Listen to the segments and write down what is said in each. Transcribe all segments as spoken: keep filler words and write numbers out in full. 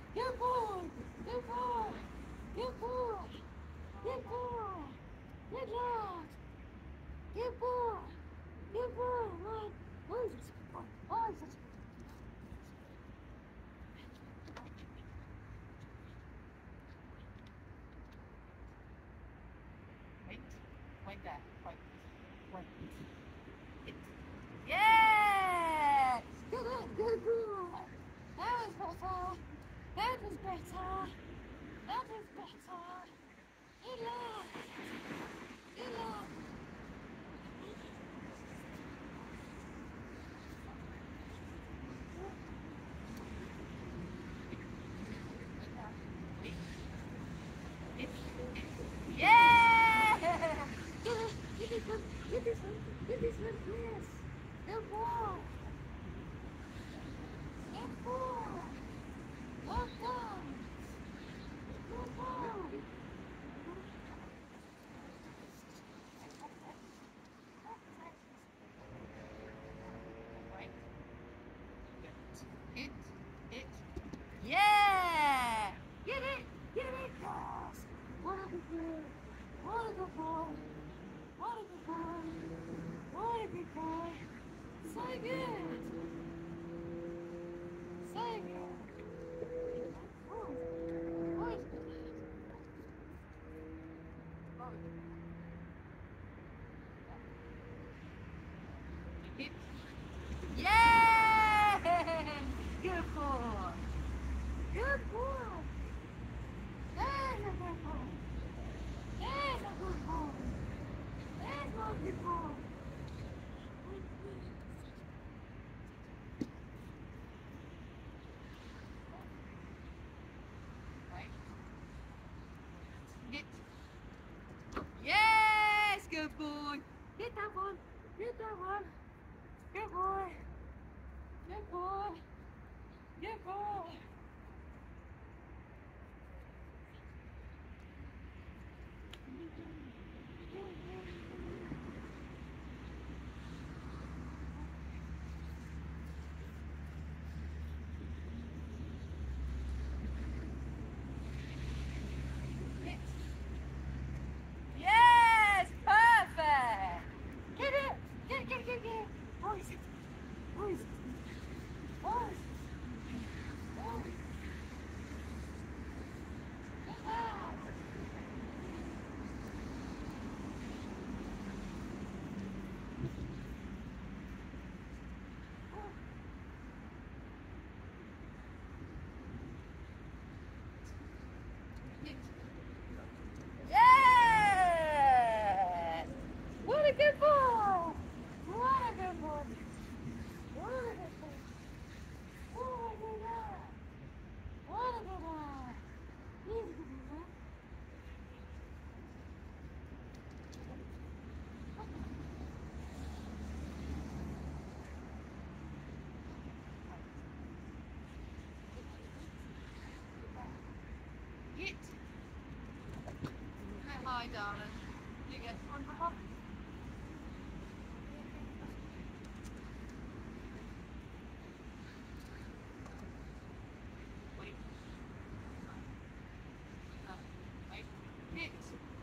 Good boy. Good boy. Good boy. Good boy. Good lad. Good boy. Good boy. Right. Oh, he's a good boy. Oh, he's a good boy. Wait. Wait there. Wait. Wait. It. Yeah! Good, good boy. That was better. That was better. That was better. Good lad. Good lad. Yeah! Get it, get this one, get this one, get this one, yes. Good boy. Good boy. Well done. Good boy. Hit, hit. Yeah! Get it, get it, yes. What a good boy. What a good boy. What a good boy. What a good boy. So good. So good. Oh, oh, it's good. Oh. Hit. Yeah! Good boy. Good boy. There's a good boy. There's a good boy. There's a good boy. Right. Hit. Yes, good boy. Hit that one. Hit that one. Good boy. Good boy. Good boy. Yes, perfect. Get it. Get it, get it, get it, get it. Oh, is it? Oh, is it? Oh, is it? Oh. Ah. Yeah! What a good boy! What a good boy! What a good boy! What a good boy! What a good boy! He's a good boy. Hit! Hi, darling. You get one for Pop? Wait. Uh, wait. Hit!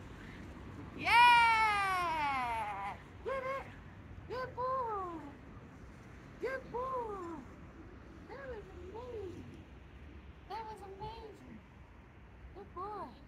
Yeah! Get it! Good boy! Good boy! That was amazing! That was amazing! Good boy!